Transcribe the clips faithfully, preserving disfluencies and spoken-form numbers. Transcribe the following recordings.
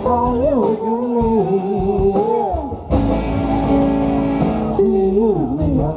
on using me. She used me up.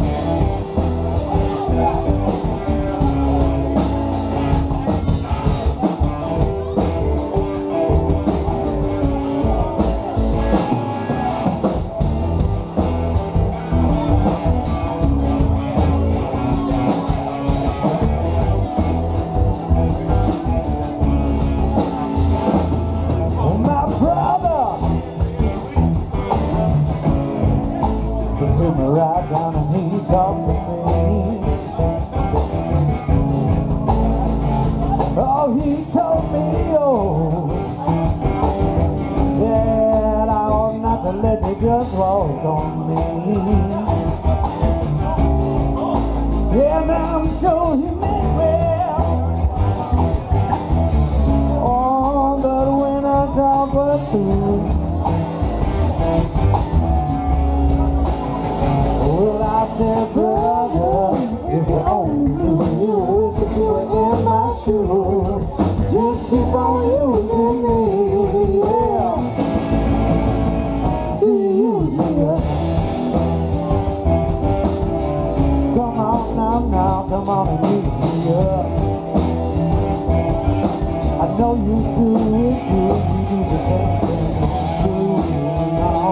Took me right down and he talked to me. Oh, he told me, oh, that I ought not to let you just walk on me. Yeah, now I'm sure he meant well. Oh, but when I talk was through, well, I said, brother, if you only knew you wish that you were in my shoes, just keep on using me, yeah. See, use me up. Come on now, now, come on and use me up. I know you do it too, you do the same thing to me now.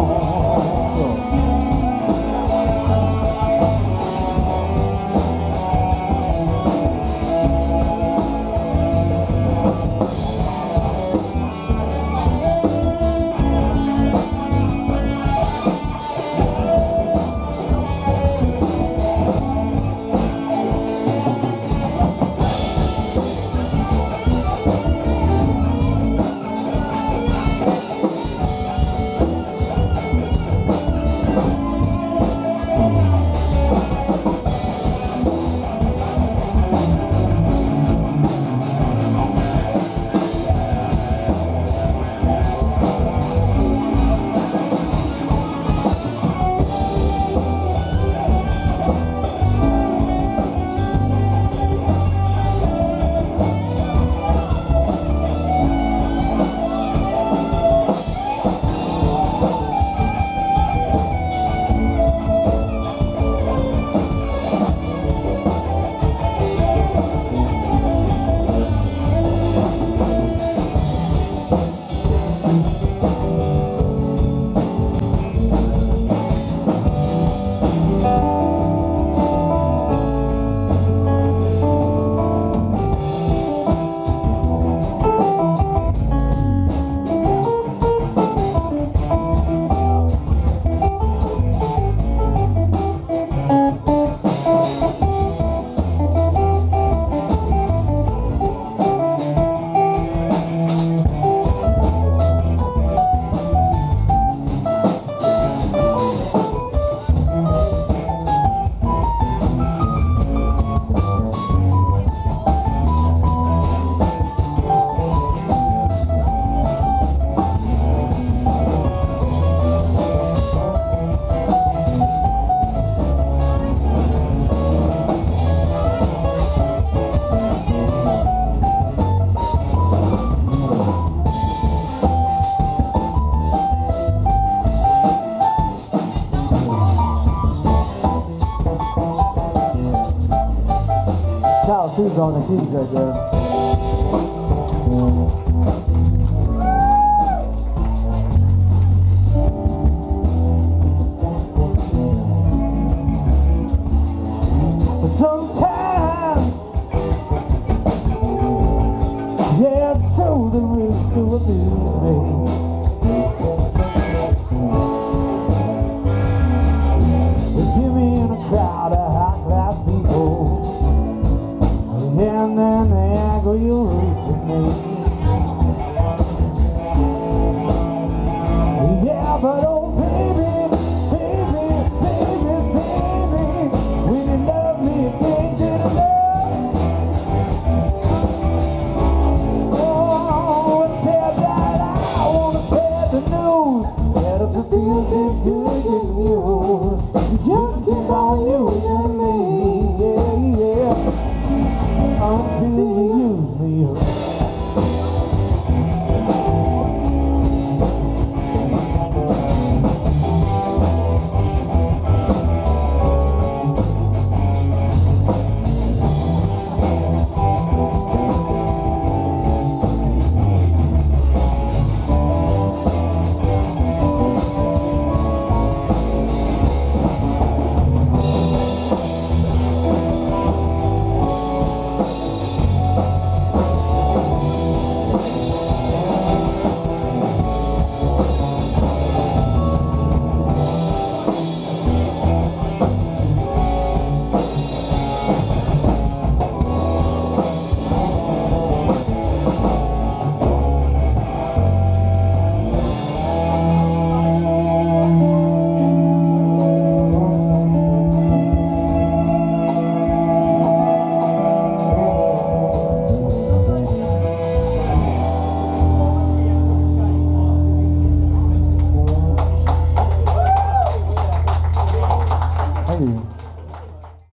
Who's on the keys right there? But sometimes, yeah, it's true the risk to abuse me. But give me in a crowd of high-class people, and then they aggro you to me.